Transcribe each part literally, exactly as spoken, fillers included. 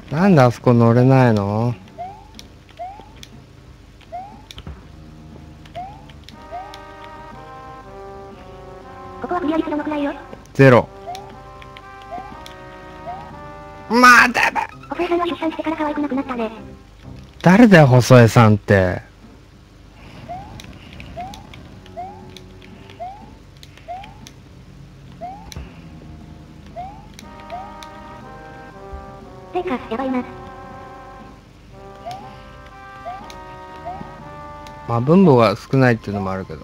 なんであそこ乗れないの？ ここはクリア率どのくらいよ？ ゼロ。まあだめ。 細江さんは出産してから可愛くなくなったね。 誰だよ細江さんって。 てか、やばいな。 まあ分母が少ないっていうのもあるけど。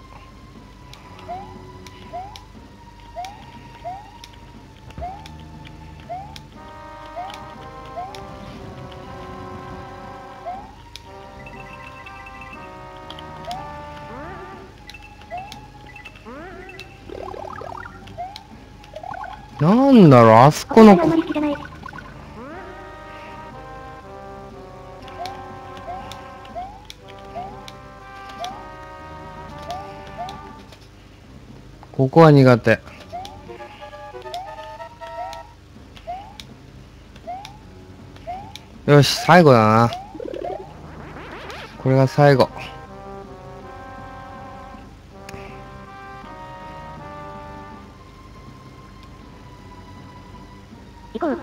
なんだろう、あそこのあんまり好きじゃない。 ここは苦手。よし、最後だな。これが最後。 行こう。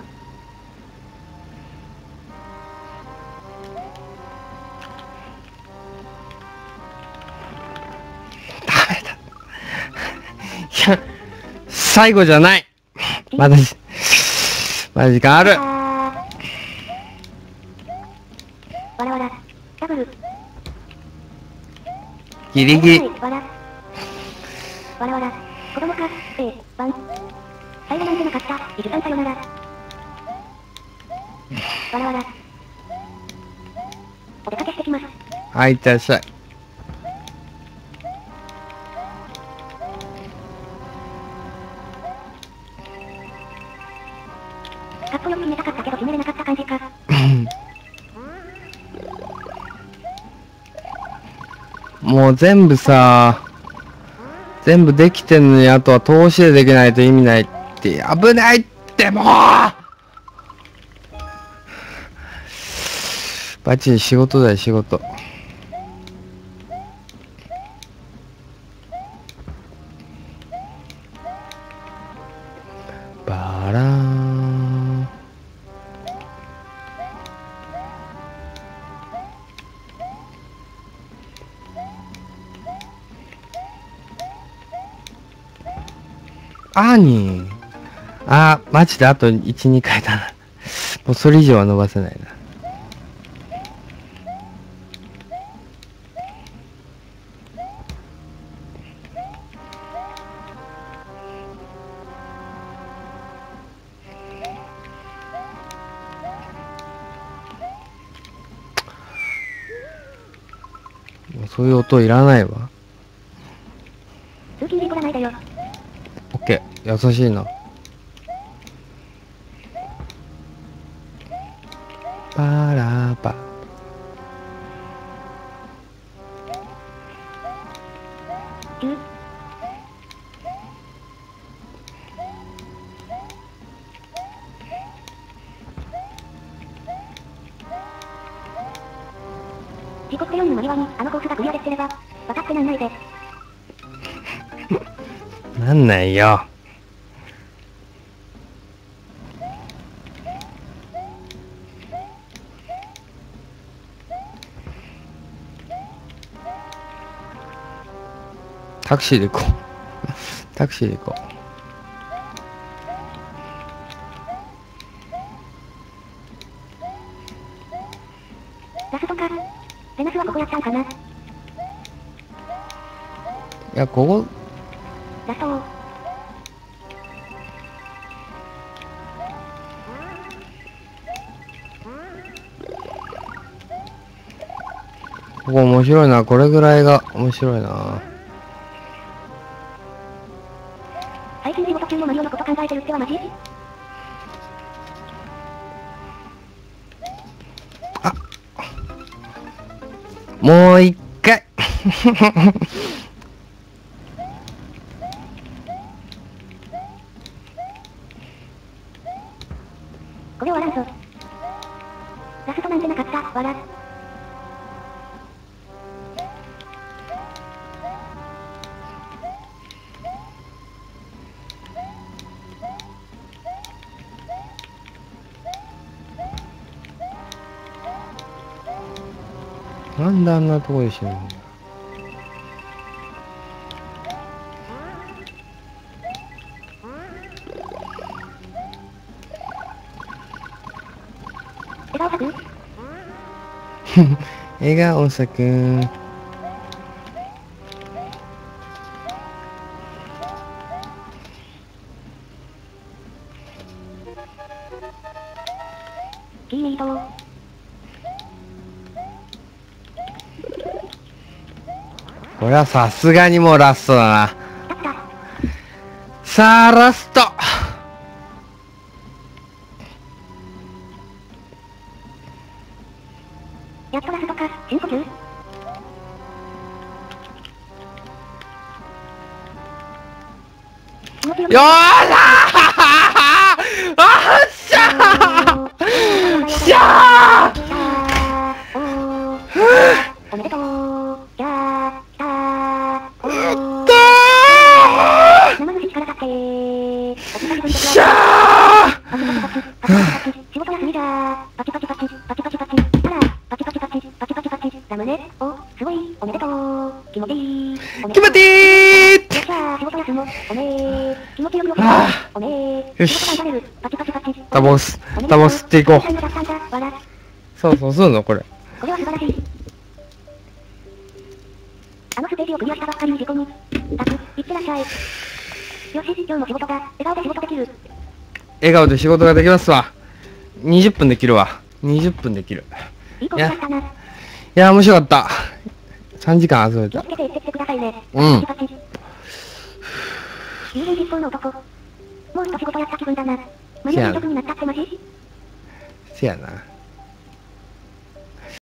ダメだ。いや、最後じゃない。まだじ、まだ時間ある。 あー。わらわら。ダブル。 ギリギリ。 わら。わらわら。子供か。え、ワン。最後なんてなかった。伊豆さんさよなら。わらわら。お出かけしてきます。 はい、いってらっしゃい。 かっこよく決めたかったけど決めれなかった感じか。 もう全部さ、全部できてんのに、あとは投資でできないと意味ないって、危ないってもうバッチリ仕事だよ、仕事。バラーン。アーニー。あー、マジであといち、にかいだな。もうそれ以上は伸ばせないな。もうそういう音いらないわ。 通勤事故らないでよ。 オッケー、優しいな。パラパ。 きゅう。事故ってよんに間に合わに、あのコースがクリアできてれば、わかってなんないで。 なんないよ。タクシーで行こう。タクシーで行こラストか。ベナスはここやったんかな。 う。いや、ここ、 ラストを。 ここ面白いな。これぐらいが面白いな。 最近仕事中もマリオのこと考えてるってはマジ？ もう一回。 これ終わらんぞ。 ラストなんてなかった、わら。 なんであんなとこで死ぬんだ。 笑顔咲く笑顔咲く。 キーミートこれはさすがにもうラストだな。 あったさあ、ラスト。 やっとラストか、深呼吸よーしゃーあっしゃーしゃーおめでとうやーきたーおーだ生主力立ってしゃー仕事休みじゃーパチパチパチパチパチパチあらパチパチパチパチパチパチラムネおすごいおめでとう気持ちいい気持ちいいよっしゃー仕事休もうおめー気持ちよくおめーおめーよし仕事頑張れるパチパチパチタバコ吸タバコ吸っていこう。 うそうそう、するのこれ。 これは素晴らしいあのステージをクリアしたばっかりに事故にたくいってらっしゃいよし今日も仕事が笑顔で仕事できる笑顔で仕事ができますわ。にじゅっぷんできるわ。にじゅっぷんできる。 いいことだったないや、面白かった。さんじかん遊べた気をつ。けて行ってきてくださいねうんパチパチ有言実行の男もう一仕事やった気分だな間に合い曲になったってマジせやな。